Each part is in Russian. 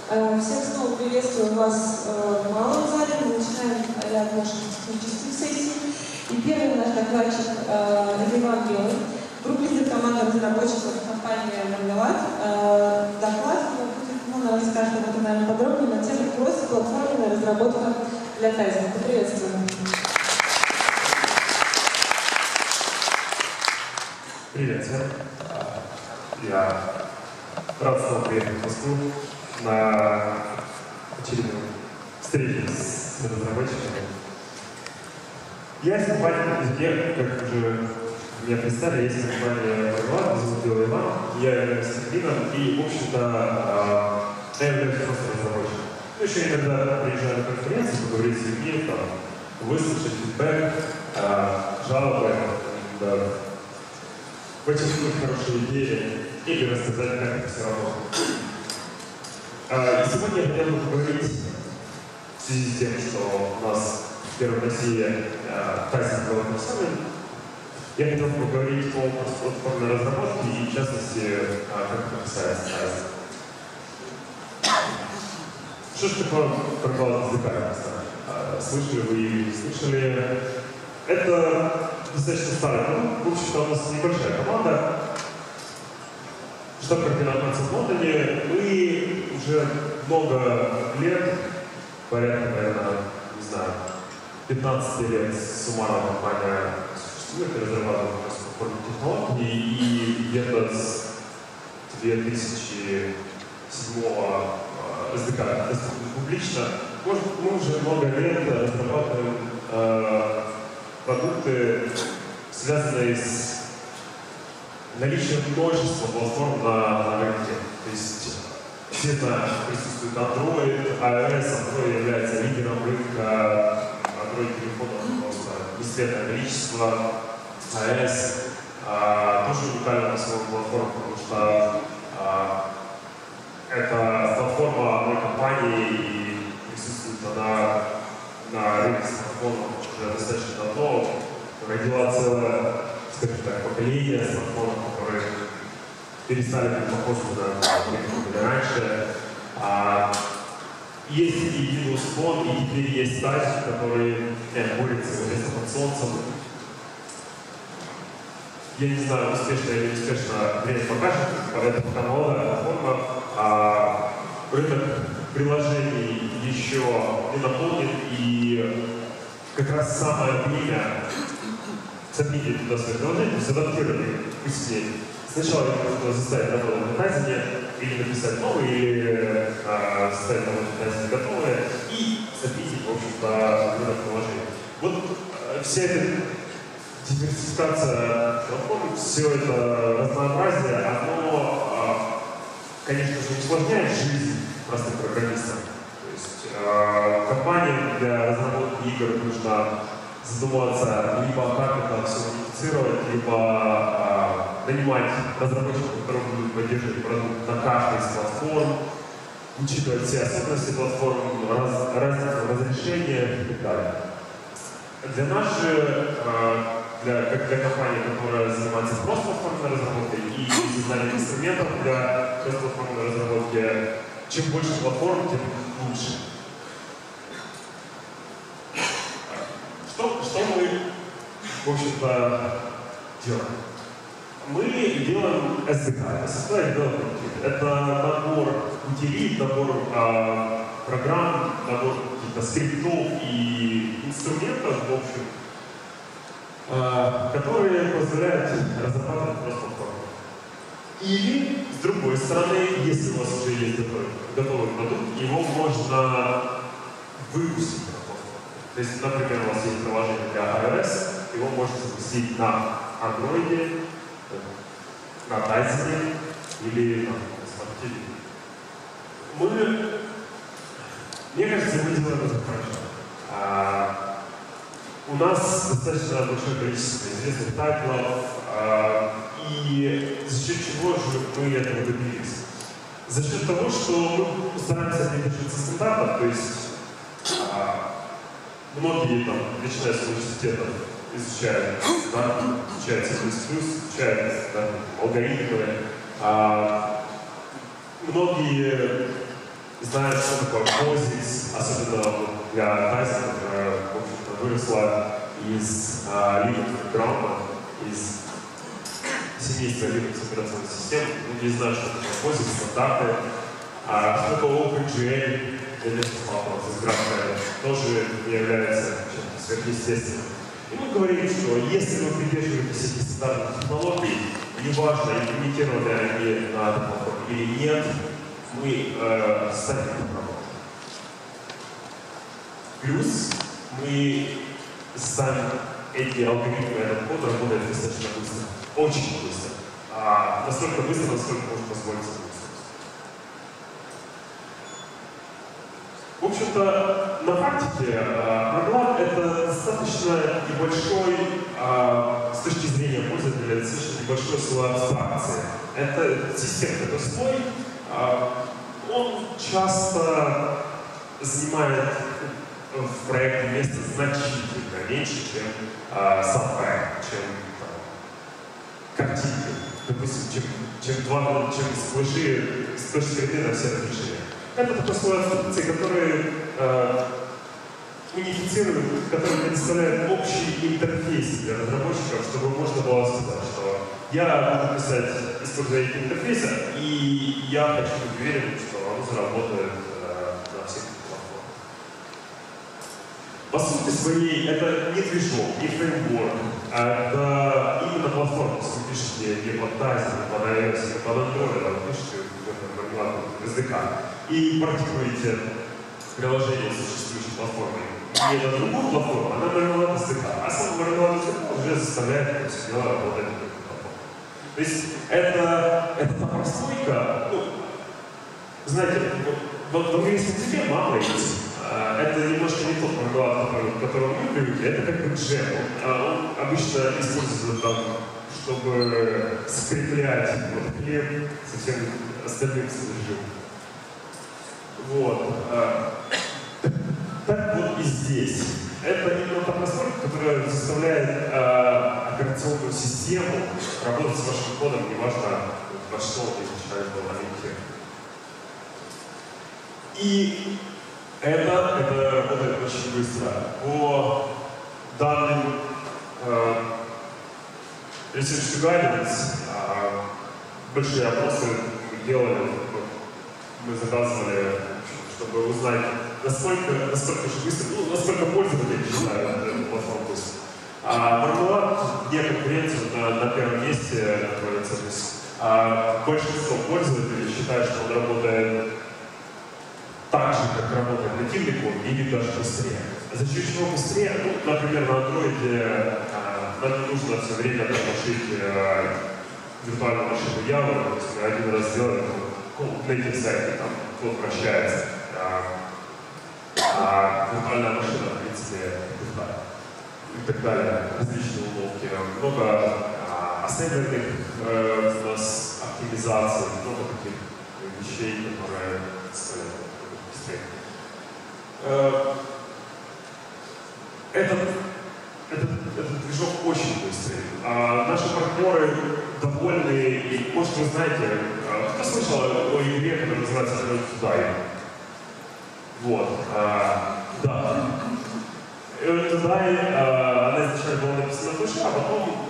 Всех снова приветствую вас в малом зале. Мы начинаем ряд наших технических сессий. И первый наш докладчик Иван Белый, групп-лидер команды разработчиков компании Marmelat. Доклад он расскажет об этом, наверное, подробнее на тему кросс-платформенная разработка для тайзинга. Приветствую. Привет всем. Я рад снова приехать в Москву на очередную встречу с разработчиками. Я из компании, как уже меня представили, я из компании Marmelat, зовут Белый Иван, я являюсь техлидом и, в общем-то, я являюсь просто разработчиком. Ну, еще иногда приезжаю на конференции, поговорить с людьми, выслушать фидбэк, жалобы, почувствовать хорошие идеи или рассказать, как это все работает. И сегодня я хотел бы поговорить в связи с тем, что у нас в России тайзинг Development Summit. Я хотел бы поговорить по платформенной разработке и, в частности, как это касается тайзинга. Что же такое Marmelat SDK? Слышали вы или не слышали? Это достаточно старый продукт. В общем-то, у нас небольшая команда. Штаб-квартира находится в Лондоне. Мы уже много лет, порядка, наверное, не знаю, 15 лет суммарно компания существует и разрабатывает платформенные технологии. И где-то с 2007 SDK доступно публично. Мы уже много лет разрабатываем продукты, связанные с наличием множества платформ на рынке. То есть все знают, что присутствует Android, iOS. Android является лидером рынка. Android телефонов просто несметное количество. iOS тоже уникальна на своей платформе, потому что это платформа одной компании и присутствует она на рынке смартфонов уже достаточно давно. Родила целое, скажем так, поколение смартфонов, которые перестали быть похожи на которые были раньше. Есть и Windows Phone, и теперь есть Touch, который борется вместо под солнцем. Я не знаю, успешно или неуспешно время покажет, это пока новая платформа. Рынок приложений еще не наполнен, и как раз самое время запилить туда свои приложения, то есть адаптировать их быстрее. Сначала их нужно заставить работать на тайзине, или написать новые, или заставить работать на тайзине готовые, и запилить, в общем-то, рынок приложений. Вот вся эта диверсификация платформ, все это разнообразие, оно, конечно же, усложняет жизнь простым программистам. То есть компаниям для разработки игр нужно задумываться либо как это все унифицировать, либо нанимать разработчиков, которые будут поддерживать продукт на каждой из платформ, учитывать все особенности платформ, разницу разрешения и так далее. Для нас же, как для компании, которая занимается просто платформенной разработкой и созданием инструментов для платформенной разработки, чем больше платформ, тем лучше. Что мы, в общем-то, делаем? Мы делаем SDK. SDK Development Kit. Это набор утилит, набор программ, набор каких-то скриптов и инструментов, в общем, которые позволяют разрабатывать просто-платформу. Или, с другой стороны, если у вас уже есть готовый продукт, его можно выпустить на платформу. То есть, например, у вас есть приложение для iOS, его можно запустить на Android, на тайзине или на Smart TV. Мне кажется, мы делаем это хорошо. У нас достаточно большое количество известных тайтлов, и за счет чего же мы этого добились? За счет того, что мы стараемся придерживаться стандартов, то есть многие, начиная с университетов, изучают C++, изучают алгоритмы. Многие знает, что такое POSIX, особенно для Tyson, которая, в общем-то, выросла из Linux бэкграунда, из семейства Linux операционной системы. Многие знают, что такое POSIX, стандарты, что такое OpenGL, для вопросов из GraphQL, тоже не является чем-то сверхъестественным. И мы говорим, что если вы придерживаетесь этих стандартных технологий, неважно, имплементированы они на этом платформе или нет, мы станем работать. Плюс мы ставим эти алгоритмы, этот код работает достаточно быстро, очень быстро. Настолько быстро, насколько может позволить себе. В общем-то, на практике Marmalade — это достаточно небольшой, с точки зрения пользователя, достаточно небольшой слой абстракции. Это системный такой слой, он часто занимает в проекте место значительно меньше, чем сам проект, чем картинки, допустим, чем сплэш-скрипты на все разрешения. Это такой слой абстракции, который унифицирует, который предоставляет общий интерфейс для разработчиков, чтобы можно было сказать, что я буду писать, используя эти интерфейсы, и я хочу быть уверен, что оно заработает на всех платформах. По сути своей, это не движок, не фреймворк, это именно платформа. Если вы пишете не под Tyson, не под iOS, не под Android, а вы пишете в SDK и практикуете приложение существующей платформы не на другую платформу, а на Marmalade SDK. А сам Marmalade SDK уже заставляет это все дело работать на другую платформу. То есть это та прослойка, ну, знаете, в английском языке monolith. Это немножко не тот Marmalade, к которому мы привыкли, это как бы джем. Он обычно используется там, чтобы скреплять хлеб со всем остальным содержимым. Вот. Так вот и здесь. Это именно та прослойка, которая заставляет операционную систему работать с вашим кодом, неважно, во что он изначально был ориентирован. И это работает очень быстро. По данным Research to Guidance, большие опросы мы делали, мы заказывали, чтобы узнать, насколько же быстро, насколько пользователи считают эту платформу быстро. Marmalade вне конкуренции на первом месте находится. То есть, большинство пользователей считают, что он работает так же, как работает нативный код, или даже быстрее. За счет чего быстрее? Ну, например, на Android нам не нужно все время тормошить виртуальную машину Java, то есть мы один раз сделали native сайт, там код вращается, виртуальная машина, в принципе, и так далее, различные уловки. Много ассемблерных у нас оптимизаций, много таких вещей, которые стоят быстрее. Этот движок очень быстрый. Наши партнеры довольны, и, может, вы знаете, кто слышал о игре, которая называется Road to Die? Вот. Да. Road to Die, она изначально была написана в душе, а потом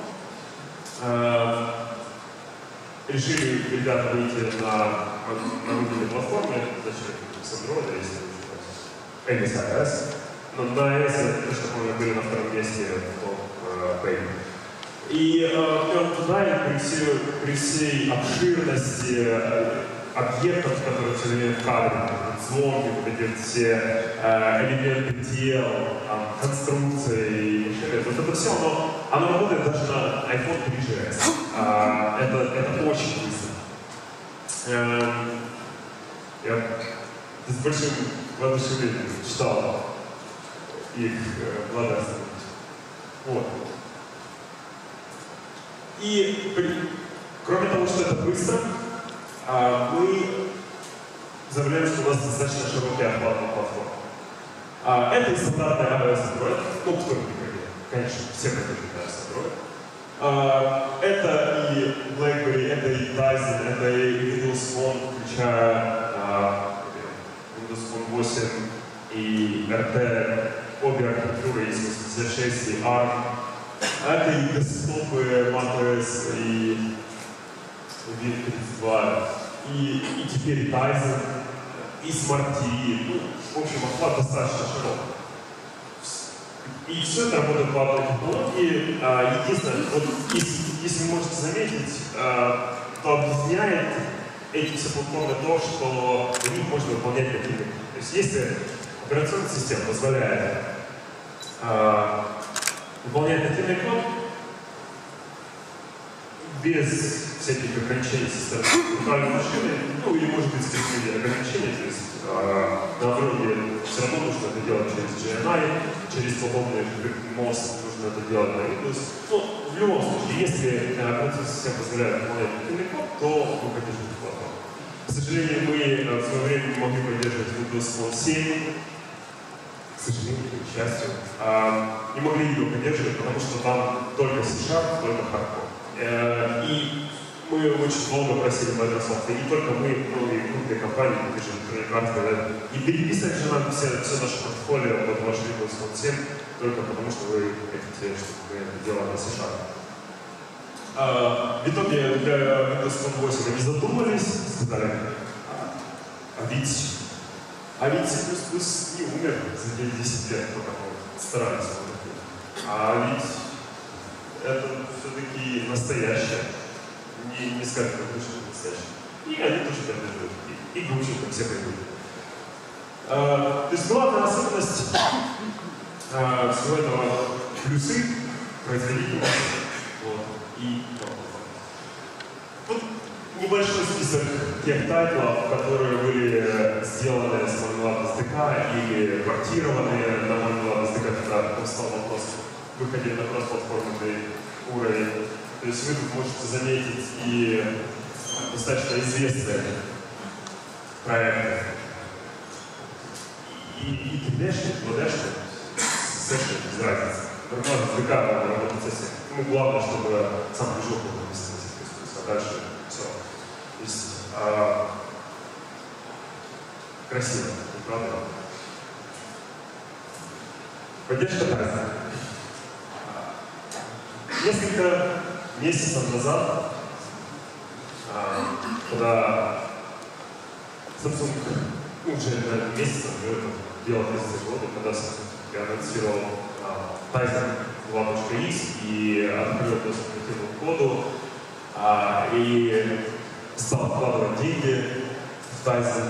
решили ребята выйти на мобильной платформе, точнее, с Android, или с iOS. Но на iOS, я точно помню, были на втором месте в топ-пейн. И туда при всей обширности объектов, которые все время в кадре, зомби, вот эти все элементы тел, конструкции, вот это все, оно работает даже на iPhone 3GS. Это очень быстро. Я с большим воодушевлением читал их благодарствовать. Вот. И кроме того, что это быстро, мы заявляем, что у нас достаточно широкий охват на платформе. Это и стандартный iOS Android, ну, кто не приходил, конечно, все приходят на iOS Android. Это и BlackBerry, это и Tyson, это и Windows Phone, включая RT, обе архитектуры есть 86 и ARM. Это и десктопы macOS, и Win32, и теперь Tizen, и Smart TV. Ну, в общем, охват достаточно широк. И все это работает по одной технологии. Единственное, вот, если вы можете заметить, то объединяет эти все платформы то, что в них можно выполнять какие-то. То есть если операционная система позволяет выполнять нативный код без всяких ограничений со стороны виртуальной машины, ну или может быть с какими-то ограничениями, то есть на вроде все равно нужно это делать через GNI, через свободный мост нужно это делать на Windows. Ну, в любом случае, если операционная система позволяет выполнять нативный код, то мы поддерживаем платформу. К сожалению, мы в свое время не могли поддерживать Windows Phone 7, к сожалению, к счастью, не могли его поддерживать, потому что там только C#, только хардкор. И мы очень долго просили Microsoft, и не только мы, но и крупные компании, которые сказали, и переписать же нам все наше портфолио под ваш Windows Phone 7, только потому что вы хотите, чтобы мы это делали на C#. В итоге для Windows Phone 8 они задумались, сказали, а ведь C++ не умер за 10 лет, пока мы старались. А ведь это все-таки настоящее. Не сказать, что это настоящее. И они тоже поддерживают. И грузят, как все придут. То есть главная особенность всего этого плюсы, производительность. Вот, и вот небольшой список тех тайтлов, которые были сделаны с Marmelade SDK или портированы на Marmelade SDK, когда стал вопрос выходили на кросс-платформенный уровень. То есть вы тут можете заметить и достаточно известные проекты. И 3D-шник, 2D-шник, сэшник, без разницы. Marmelade SDK работает со всем. Ну, главное, чтобы сам движок был написан на C++, а дальше все. То есть красиво, правда? Поддержка Tizen. Несколько месяцев назад, когда Samsung, уже на месяцев, дело 30 года, когда Samsung анонсировал Tizen 2.x и открыл доступ к нативному коду, и стал вкладывать деньги в Tizen,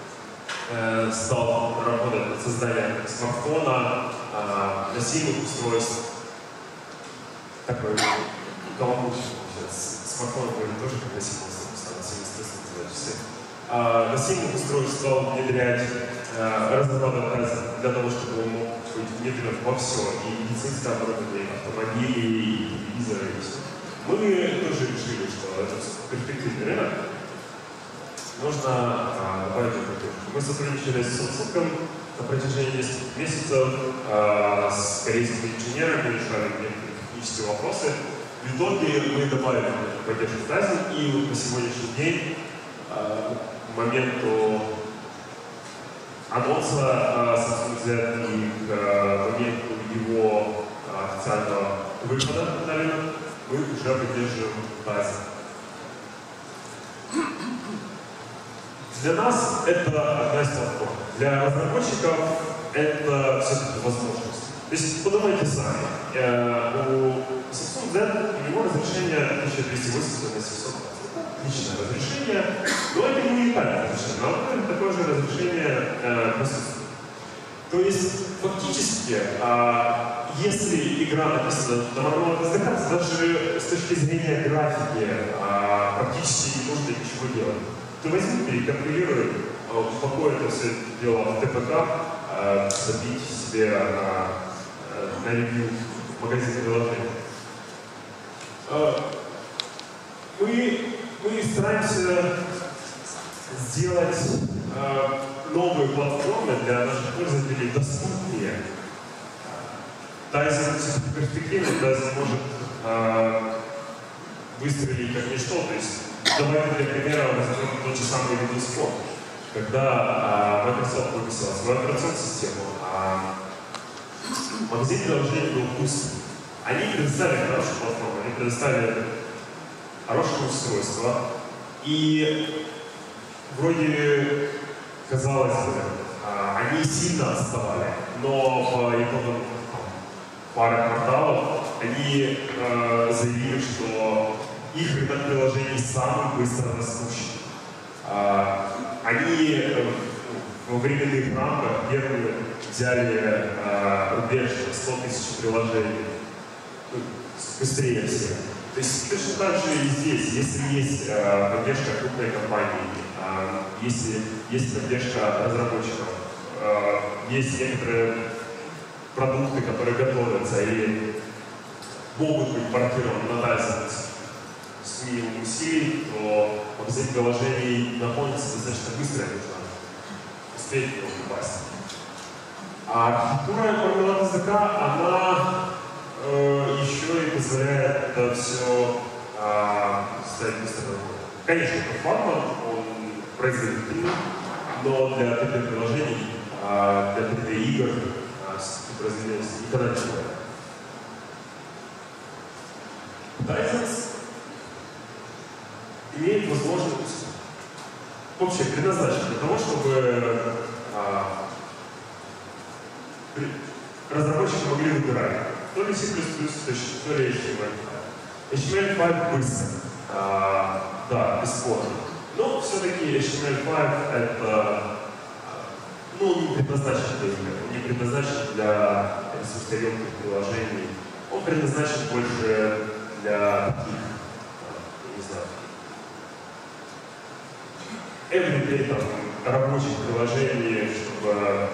стал работать над созданием смартфона, носимых устройств. Такой каламбурчик сейчас. Смартфон говорит тоже как носимый устройство, носимый устройство называют часы. Носимых устройств стал внедрять, разрабатывать Tizen для того, чтобы он мог быть внедрен во все, и медицинское оборудование, и автомобили, и телевизоры, и все. Мы тоже решили, что это перспективный рынок. Нужно добавить поддержку. Мы сотрудничали с Samsung на протяжении нескольких месяцев с корейскими инженерами, решали некоторые технические вопросы. В итоге мы добавили поддержку Tizen, и вот на сегодняшний день, к моменту анонса Samsung Z и к моменту его официального выхода на рынок, мы уже поддерживаем Tizen. Для нас это одна из платформ. Для разработчиков это все-таки возможность. То есть подумайте сами. У Samsung Z у него разрешение 1280 на 700. Отличное разрешение, но это не уникальное разрешение. Но это такое же разрешение присутствует. То есть фактически, если игра написана на Marmelade SDK, даже с точки зрения графики практически не нужно ничего делать. Ты возьми, перекомпилируй, упакуй это все дело в ТПК, забить себе на ревью в магазине приложений. Мы стараемся сделать новые платформы для наших пользователей доступнее. Tizen в перспективе может выстрелить как ничто. То есть, давайте для примера возьмем тот же самый Windows Phone. Когда Microsoft выпустила свою операционную систему, магазин приложений был пуст. Они предоставили хорошую платформу, они предоставили хорошее устройство. И вроде, казалось бы, они сильно отставали, но по итогам пары кварталов они заявили, что их приложение самое быстро растущее. Они во временных рамках первые взяли рубеж 100 тысяч приложений быстрее всех. То есть точно так же и здесь, если есть поддержка крупной компании, если есть поддержка разработчиков, есть некоторые продукты, которые готовятся или могут быть портированы на дальше с минимумом усилий, то магазин приложений наполнится достаточно быстро, нужно успеть его попасть. А архитектура мармелад языка, она еще и позволяет это все ставить быстро. Конечно, это формат, он производительный, но для 3D-приложений, для 3D-игр производительность никогда не бывает. Тайзенс имеет возможность, вообще предназначен для того, чтобы разработчики могли выбирать то ли C++, то ли HTML5. HTML5 быстро, да, бесспорно. Но все-таки HTML5 это не предназначен для игр, не предназначен для ресурсоемких приложений. Он предназначен больше для таких, не знаю, everyday там, рабочих приложений, чтобы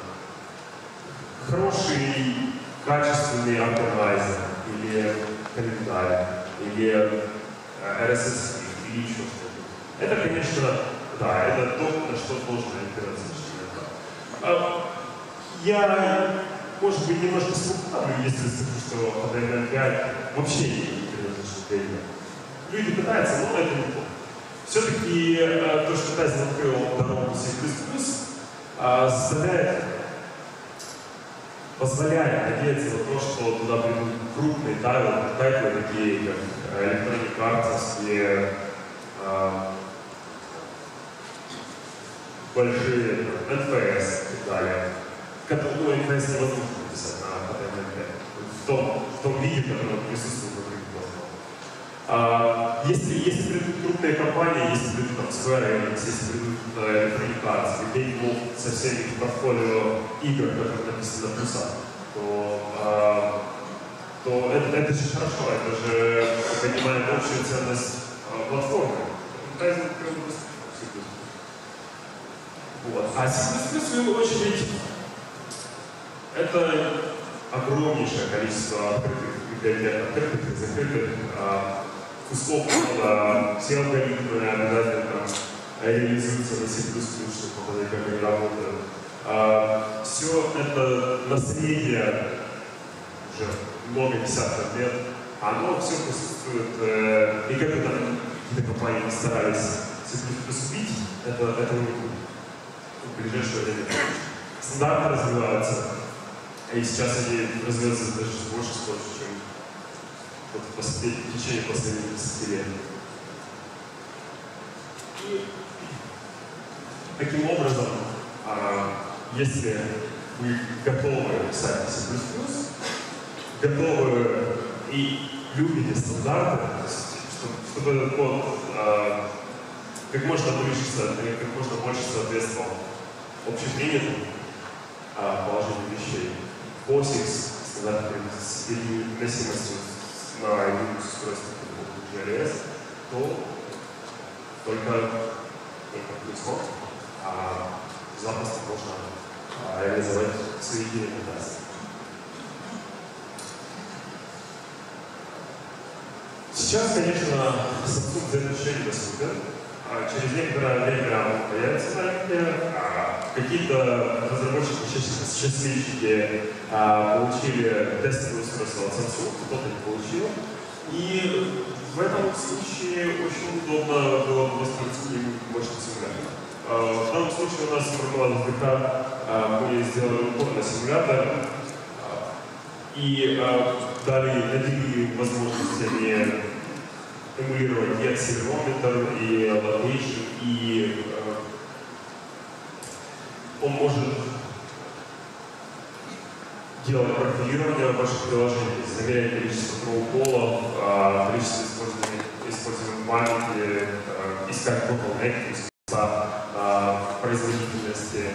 хороший, качественный органайзер, или календарь, или RSS, или еще что-то. Это, конечно, да, это то, на что должен ориентироваться HTML5. Я, может быть, немножко спугну, если скажу, что HTML5 вообще не предназначен для игр. Люди пытаются, но это не то. Все-таки то, что Тайзен открыл дорогу C++, позволяет надеяться на то, что туда придут крупные тайтлы, такие как Electronic Arts и большие NFS и так далее. Которые NFS невозможно написать на HTML5 в том виде, в котором присутствует внутри платформы. Если придут крупные компании, если придут там Square Enix, если придут Electronic Arts, и Game со всеми их портфолио игр, которые написаны на плюсах, то это же хорошо, это же понимает общую ценность платформы. Вот. А C++, в свою очередь, это огромнейшее количество открытых библиотек, открытых и закрытых кусков кода, все алгоритмы обязательно реализуются на C++, чтобы показать, как они работают. Все это наследие уже много десятков лет, оно все присутствует, и как бы там какие-то компании старались C++ убить, этого не будет в ближайшее время. Стандарты развиваются, и сейчас они развиваются даже с большей скоростью, чем в течение последних 10 лет. И таким образом, если вы готовы писать C++, готовы и любите стандарты, чтобы этот код как можно больше соответствовал общепринятым положениям вещей. POSIX, стандарт переносимостью на Linux устройствах GLS, то только плюс, запросто можно реализовать свои идеи на даст. Сейчас, конечно, Samsung Z недоступен. Через некоторое время он появится на рынке. Какие-то разработчики, счастливчики, получили тестовое устройство от Samsung, кто-то не получил. И в этом случае очень удобно было бы воспользоваться мощным симулятором. В данном случае у нас мармелад языка, мы сделали упор на симулятор. и дали наделили возможностями эмулировать и акселерометр, и локейшн, и он может делать профилирование ваших приложений, замерять количество троуполов, количество используемой памяти, искать bottleneck, производительности.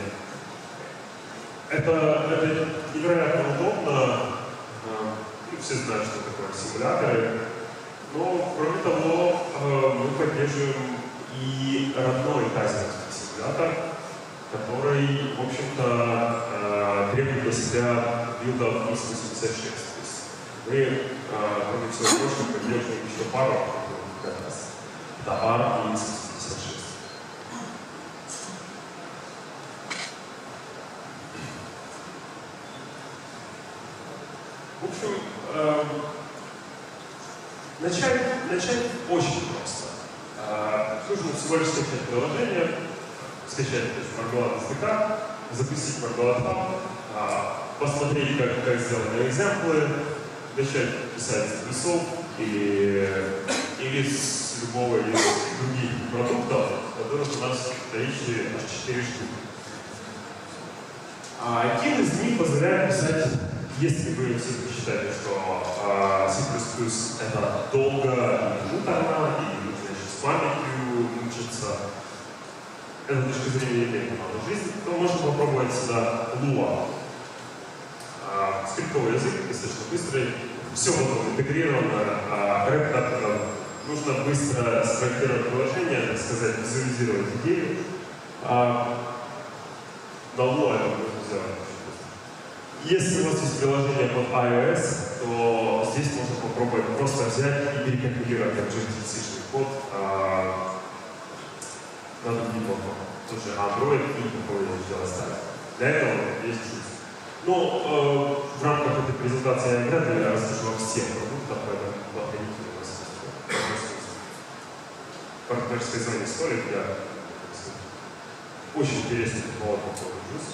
Это невероятно удобно. Все знают, что такое симуляторы. Но, кроме того, мы поддерживаем и родной тайзерский симулятор, который, в общем-то, требует для себя билдов x86. То есть мы, кроме всего прочего, поддерживаем еще пару, как раз, это R и x86. В общем, начать очень просто. Нужно всего лишь скачать приложение, скачать Marmalade SDK, запустить Marmalade Hub, посмотреть, как сделаны экземплы, начать писать с плюсов или с любого из других продуктов, которых у нас в наличии аж 4 штуки. Один из них позволяет писать, если вы все-таки считаете, что C++ это долго и муторно, и нужно еще с памятью мучиться, это с точки зрения имеет много жизни, то можно попробовать сюда Lua. Скриптовый язык, достаточно быстрый, все было интегрировано, рэп-катером. Нужно быстро спроектировать приложение, так сказать, визуализировать идею. На Lua это можно сделать. Если у вас есть приложение под iOS, то здесь можно попробовать просто взять и перекомпилировать Objective-C код на другие платформы. Тот же Android и какой-нибудь все остальное. Для этого есть Juice. Но в рамках этой презентации я вряд ли расскажу вам всех продуктов, поэтому подходите у нас в партнерской зоне столик. Я очень интересный технолог по поводу Juice.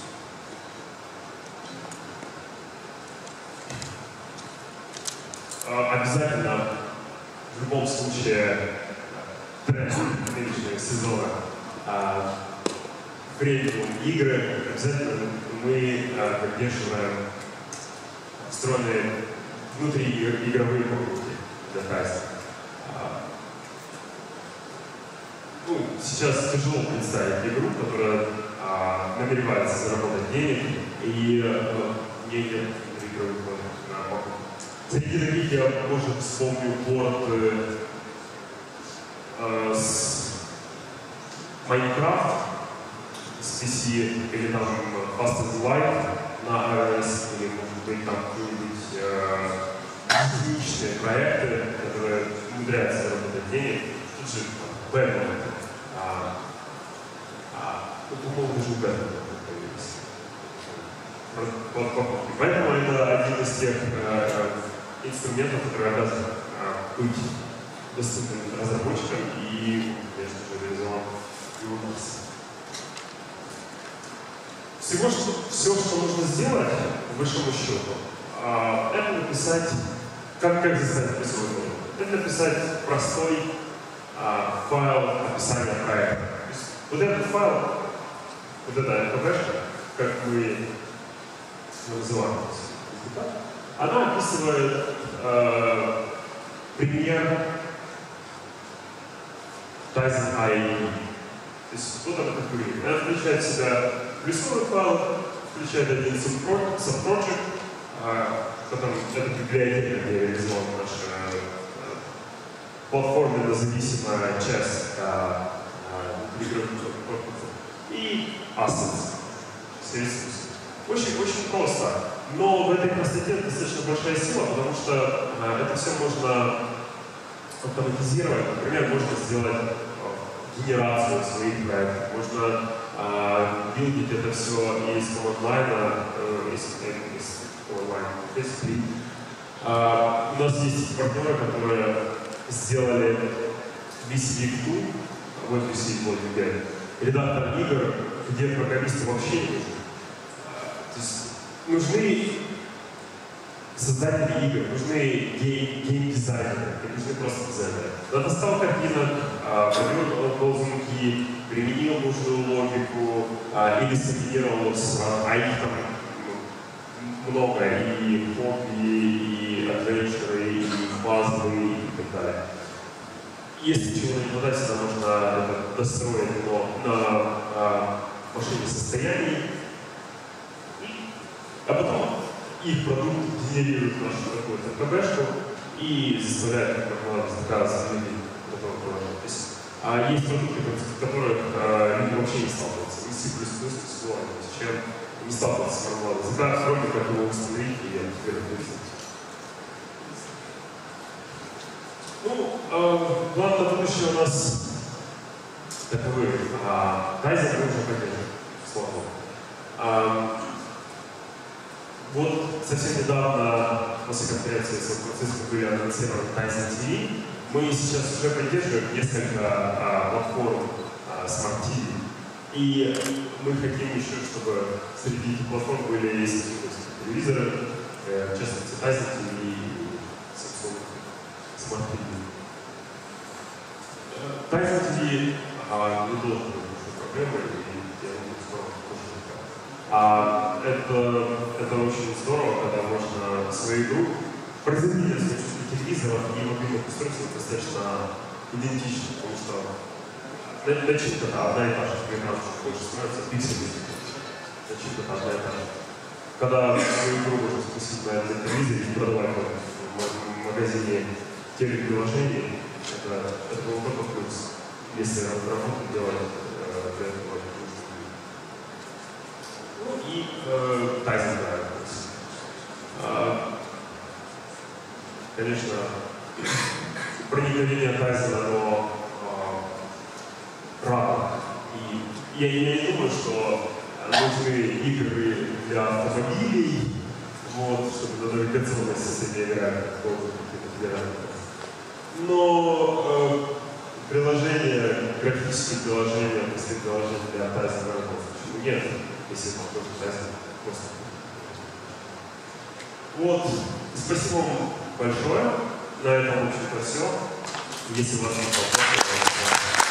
Обязательно, в любом случае, тренд нынешнего сезона премиум игры, обязательно мы поддерживаем встроенные внутриигровые покупки для тайзера. Сейчас тяжело представить игру, которая намеревается заработать денег и не идет внутриигровых покупок. Среди таких я, может, вспомню порт с Minecraft с PC или там Fast as Light на iOS, или, может быть, там какие-нибудь единичные проекты, которые умудряются заработать денег. Тут же Batman. По-моему, даже у Batman появились. Поэтому это один из тех инструментов, который обязан быть доступным разработчикам и, конечно же, реализован и у нас. Все, что нужно сделать, по большому счету, это написать, как заставить плюсовой код. Это написать простой файл описания проекта. То есть вот этот файл, вот эта LPV-шка, как мы называем, она описывает пример Tizen IE. То есть вот она как выглядит. Она включает в себя плюсовый файл, включает один subproject, потом это библиотека, где реализован наша платформенно зависимая часть игровых корпусов, и assets, все ресурсы. Очень просто, но в этой простоте достаточно большая сила, потому что это все можно автоматизировать. Например, можно сделать генерацию своих проектов, можно билдить это все из команд-лайна, из сплит. У нас есть партнеры, которые сделали VCV2, вот VCV, редактор игр, где программисты вообще не нужны. То есть нужны создатели игр, нужны геймдизайнеры, нужны просто дизайнеры. Достал картинок, провел лозунги, применил нужную логику или скомбинировал а их там много, и хобби, и адвенчеры, и пазлы, и так далее. Если чего не хватает, то можно это достроить на машине состояний, а потом их продукт генерирует нашу какую-то КБшку и заставляет заказывать людей, которые положат. То есть есть продукты, в которых люди вообще не сталкиваются. И C++, сложно, с чем не сталкиваться с мармеладом. Заказ, кроме как его установить и ответить. Ну, план на будущее у нас таковы. Тайзер мы уже поддерживаем, слава. Вот совсем недавно, после конференции Сан-Франциско были анонсированы Tizen TV. Мы сейчас уже поддерживаем несколько платформ Smart TV. И мы хотим еще, чтобы среди этих платформ были телевизоры, в частности Tizen TV и Samsung Smart TV. Tizen TV не должен быть большой проблемой, и я думаю, что это очень здорово, когда можно свою игру производительность телевизоров и мобильных устройств достаточно идентична, потому что начинка одна и та же, экран больше становится пикселями. Начинка одна и та же. Когда свою игру можно спустить на телевизоре и продавать в магазине телеприложений, это был только плюс, если работу делать для этого. Ну и Tizen Drive. Конечно, проникновение Тайзена, оно рано. И я не думаю, что нужны игры для автомобилей, вот, чтобы на навигационной системе играть, но приложения, графические приложения, простые приложения для Тайзена, почему нет, если это тоже Тайзен просто. Вот, спасибо вам большое. На этом, в общем-то, все. Если у вас есть вопросы,